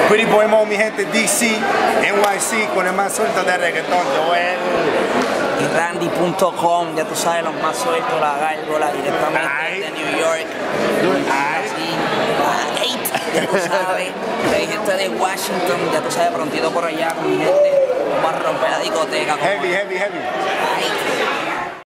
PRETTYBOI MO, mi gente, DC, NYC, con el más suelto de reggaetón, Joel. Y Randy.com, ya tú sabes, los más sueltos, la gárgola, directamente de New York. Así, ya tú sabes, hay gente de Washington, ya tú sabes, prontito por allá con mi gente. Vamos a romper la discoteca. Heavy. Ay.